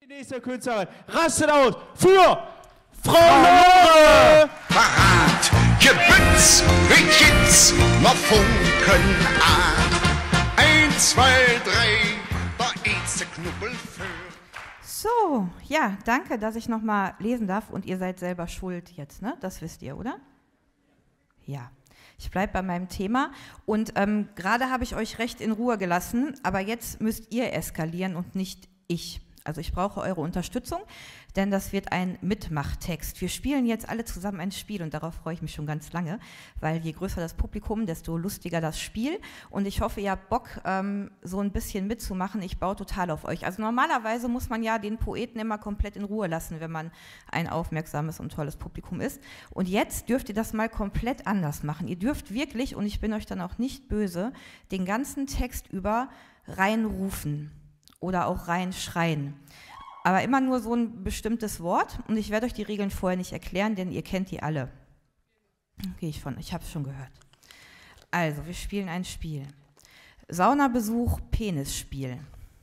Die nächste Künstlerin rastet aus für Frau Lore! Parat, Gebütz, Mädchens, noch Funken an. 1, 2, 3, der erste Knubbel für. So, ja, danke, dass ich nochmal lesen darf und ihr seid selber schuld jetzt, ne? Das wisst ihr, oder? Ja. Ich bleibe bei meinem Thema und gerade habe ich euch recht in Ruhe gelassen, aber jetzt müsst ihr eskalieren und nicht ich. Also ich brauche eure Unterstützung, denn das wird ein Mitmachtext. Wir spielen jetzt alle zusammen ein Spiel und darauf freue ich mich schon ganz lange, weil je größer das Publikum, desto lustiger das Spiel und ich hoffe, ihr habt Bock, so ein bisschen mitzumachen. Ich baue total auf euch. Also normalerweise muss man ja den Poeten immer komplett in Ruhe lassen, wenn man ein aufmerksames und tolles Publikum ist. Und jetzt dürft ihr das mal komplett anders machen. Ihr dürft wirklich, und ich bin euch dann auch nicht böse, den ganzen Text über reinrufen oder auch reinschreien. Aber immer nur so ein bestimmtes Wort und ich werde euch die Regeln vorher nicht erklären, denn ihr kennt die alle. Gehe ich von, ich habe es schon gehört. Also, wir spielen ein Spiel. Saunabesuch, Penisspiel.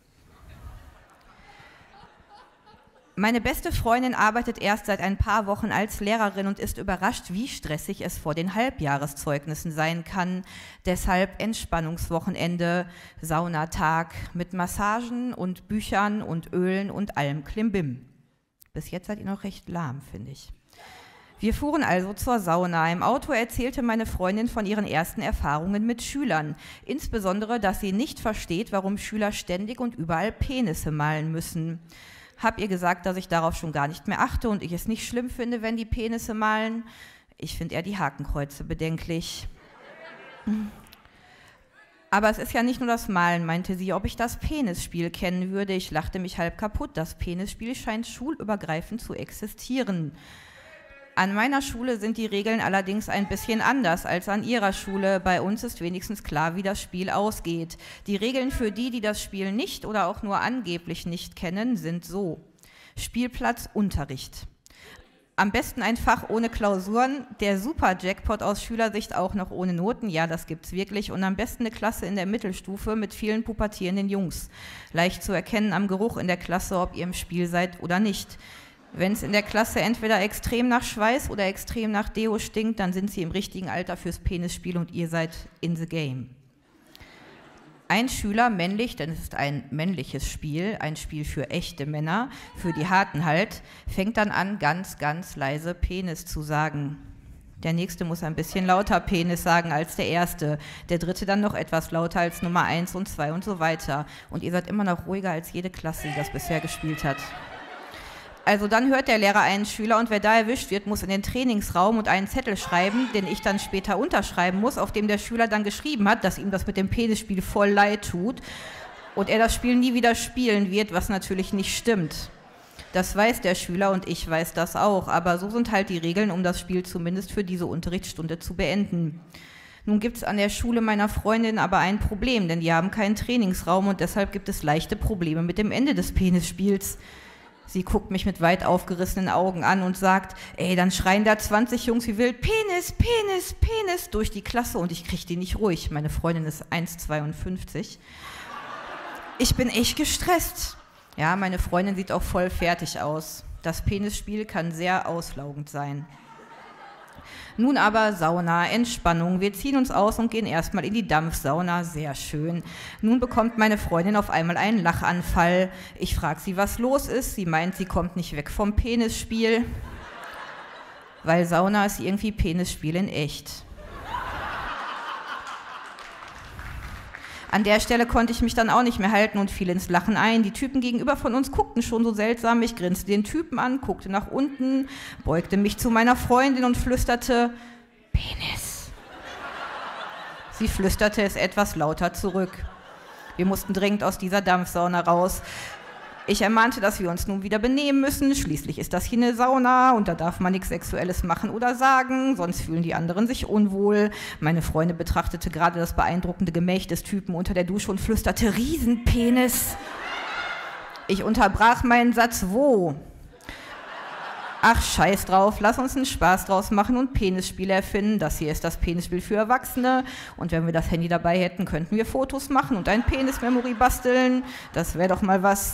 Meine beste Freundin arbeitet erst seit ein paar Wochen als Lehrerin und ist überrascht, wie stressig es vor den Halbjahreszeugnissen sein kann. Deshalb Entspannungswochenende, Saunatag mit Massagen und Büchern und Ölen und allem Klimbim. Bis jetzt seid ihr noch recht lahm, finde ich. Wir fuhren also zur Sauna. Im Auto erzählte meine Freundin von ihren ersten Erfahrungen mit Schülern. Insbesondere, dass sie nicht versteht, warum Schüler ständig und überall Penisse malen müssen. Hab ihr gesagt, dass ich darauf schon gar nicht mehr achte und ich es nicht schlimm finde, wenn die Penisse malen. Ich finde eher die Hakenkreuze bedenklich. Aber es ist ja nicht nur das Malen, meinte sie, ob ich das Penisspiel kennen würde. Ich lachte mich halb kaputt. Das Penisspiel scheint schulübergreifend zu existieren. An meiner Schule sind die Regeln allerdings ein bisschen anders als an ihrer Schule. Bei uns ist wenigstens klar, wie das Spiel ausgeht. Die Regeln für die, die das Spiel nicht oder auch nur angeblich nicht kennen, sind so. Spielplatz, Unterricht. Am besten ein Fach ohne Klausuren, der Super-Jackpot aus Schülersicht auch noch ohne Noten, ja, das gibt's wirklich. Und am besten eine Klasse in der Mittelstufe mit vielen pubertierenden Jungs. Leicht zu erkennen am Geruch in der Klasse, ob ihr im Spiel seid oder nicht. Wenn es in der Klasse entweder extrem nach Schweiß oder extrem nach Deo stinkt, dann sind sie im richtigen Alter fürs Penisspiel und ihr seid in the game. Ein Schüler, männlich, denn es ist ein männliches Spiel, ein Spiel für echte Männer, für die Harten halt, fängt dann an, ganz, ganz leise Penis zu sagen. Der nächste muss ein bisschen lauter Penis sagen als der erste, der dritte dann noch etwas lauter als Nummer 1 und 2 und so weiter. Und ihr seid immer noch ruhiger als jede Klasse, die das bisher gespielt hat. Also dann hört der Lehrer einen Schüler und wer da erwischt wird, muss in den Trainingsraum und einen Zettel schreiben, den ich dann später unterschreiben muss, auf dem der Schüler dann geschrieben hat, dass ihm das mit dem Penisspiel voll leid tut und er das Spiel nie wieder spielen wird, was natürlich nicht stimmt. Das weiß der Schüler und ich weiß das auch, aber so sind halt die Regeln, um das Spiel zumindest für diese Unterrichtsstunde zu beenden. Nun gibt es an der Schule meiner Freundin aber ein Problem, denn die haben keinen Trainingsraum und deshalb gibt es leichte Probleme mit dem Ende des Penisspiels. Sie guckt mich mit weit aufgerissenen Augen an und sagt, ey, dann schreien da 20 Jungs wie wild, Penis, Penis, Penis, durch die Klasse und ich kriege die nicht ruhig. Meine Freundin ist 1,52. Ich bin echt gestresst. Ja, meine Freundin sieht auch voll fertig aus. Das Penisspiel kann sehr auslaugend sein. Nun aber Sauna, Entspannung. Wir ziehen uns aus und gehen erstmal in die Dampfsauna. Sehr schön. Nun bekommt meine Freundin auf einmal einen Lachanfall. Ich frage sie, was los ist. Sie meint, sie kommt nicht weg vom Penisspiel. Weil Sauna ist irgendwie Penisspiel in echt. An der Stelle konnte ich mich dann auch nicht mehr halten und fiel ins Lachen ein. Die Typen gegenüber von uns guckten schon so seltsam. Ich grinste den Typen an, guckte nach unten, beugte mich zu meiner Freundin und flüsterte, Penis. Sie flüsterte es etwas lauter zurück. Wir mussten dringend aus dieser Dampfsauna raus. Ich ermahnte, dass wir uns nun wieder benehmen müssen. Schließlich ist das hier eine Sauna und da darf man nichts Sexuelles machen oder sagen, sonst fühlen die anderen sich unwohl. Meine Freundin betrachtete gerade das beeindruckende Gemächt des Typen unter der Dusche und flüsterte, Riesenpenis. Ich unterbrach meinen Satz, wo? Ach, scheiß drauf, lass uns einen Spaß draus machen und Penisspiele erfinden. Das hier ist das Penisspiel für Erwachsene. Und wenn wir das Handy dabei hätten, könnten wir Fotos machen und ein Penis-Memory basteln. Das wäre doch mal was.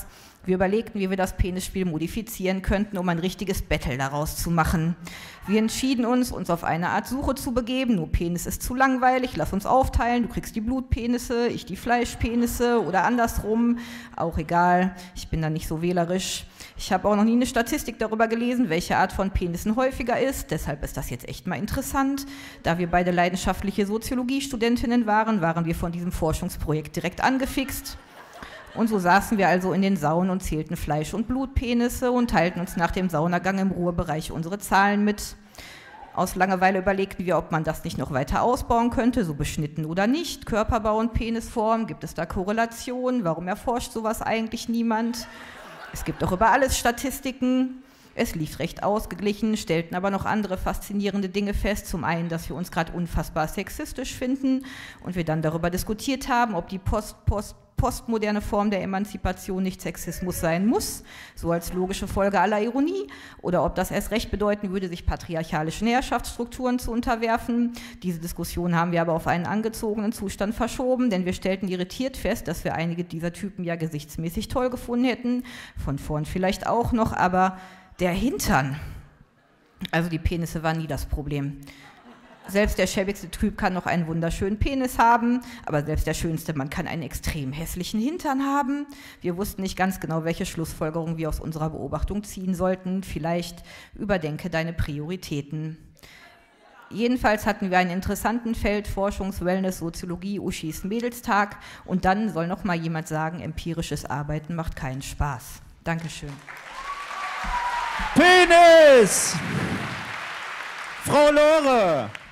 Wir überlegten, wie wir das Penisspiel modifizieren könnten, um ein richtiges Battle daraus zu machen. Wir entschieden uns auf eine Art Suche zu begeben. Nur Penis ist zu langweilig, lass uns aufteilen. Du kriegst die Blutpenisse, ich die Fleischpenisse oder andersrum. Auch egal, ich bin da nicht so wählerisch. Ich habe auch noch nie eine Statistik darüber gelesen, welche Art von Penissen häufiger ist. Deshalb ist das jetzt echt mal interessant. Da wir beide leidenschaftliche Soziologiestudentinnen waren, waren wir von diesem Forschungsprojekt direkt angefixt. Und so saßen wir also in den Saunen und zählten Fleisch- und Blutpenisse und teilten uns nach dem Saunagang im Ruhebereich unsere Zahlen mit. Aus Langeweile überlegten wir, ob man das nicht noch weiter ausbauen könnte, so beschnitten oder nicht. Körperbau und Penisform, gibt es da Korrelationen? Warum erforscht sowas eigentlich niemand? Es gibt auch über alles Statistiken. Es lief recht ausgeglichen, stellten aber noch andere faszinierende Dinge fest. Zum einen, dass wir uns gerade unfassbar sexistisch finden und wir dann darüber diskutiert haben, ob die postmoderne Form der Emanzipation nicht Sexismus sein muss, so als logische Folge aller Ironie, oder ob das erst recht bedeuten würde, sich patriarchalischen Herrschaftsstrukturen zu unterwerfen. Diese Diskussion haben wir aber auf einen angezogenen Zustand verschoben, denn wir stellten irritiert fest, dass wir einige dieser Typen ja gesichtsmäßig toll gefunden hätten, von vorn vielleicht auch noch, aber der Hintern, also die Penisse waren nie das Problem. Selbst der schäbigste Typ kann noch einen wunderschönen Penis haben, aber selbst der schönste Mann kann einen extrem hässlichen Hintern haben. Wir wussten nicht ganz genau, welche Schlussfolgerungen wir aus unserer Beobachtung ziehen sollten. Vielleicht überdenke deine Prioritäten. Jedenfalls hatten wir einen interessanten Feld, Forschungs-, Wellness-, Soziologie, Uschis Mädelstag. Und dann soll noch mal jemand sagen, empirisches Arbeiten macht keinen Spaß. Dankeschön. Penis! Frau Lore!